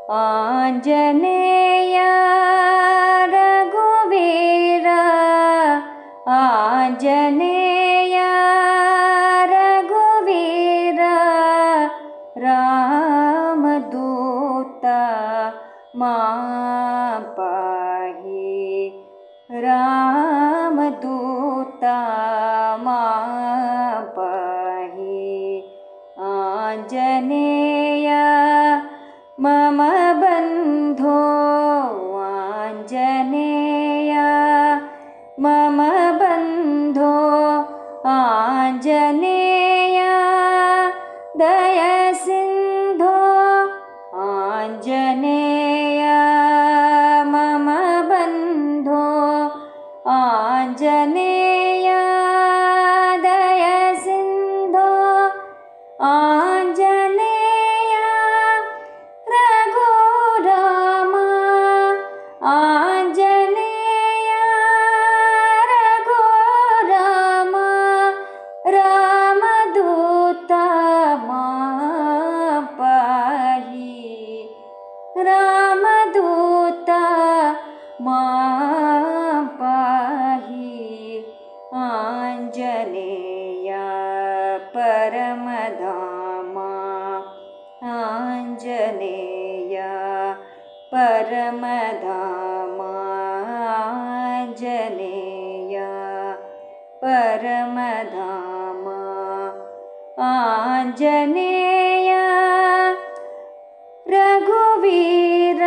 ಆಂಜನೇಯ ರಘುವೀರ ಆಂಜನೇಯ ರಘುವೀರ ರಾಮದೂತ ಮಾ ಪಾಹಿ ರಾಮದೂತ ಮಾ ಪಾಹಿ ಆಂಜನೇಯ ಮಮ ಬಂಧೋ ಆಂಜನೇಯ ಮಮ ಬಂಧೋ ಆಂಜನೇಯ ದಯ ಸಿಂಧೋ ಆಂಜನೇಯ ಮಮ ಬಂಧೋ ಆಂಜನೇಯ ದಯ ಸಿಂಧೋ ಆಂಜನೇಯ ರಘುರಾಮ ಆಂಜನೇಯ ರಘುರಾಮ ರಾಮದೂತ ಮಾ ಪಾಹಿ ರಾಮದೂತ ಮಾ ಪಾಹಿ ಆಂಜನೇಯ ಪರಮಧಾಮ ಆಂಜನೇಯ ಪರಮಧಾಮ ಆಂಜನೇಯ ಪರಮಧಾಮ ಆಂಜನೇಯ ರಘುವೀರ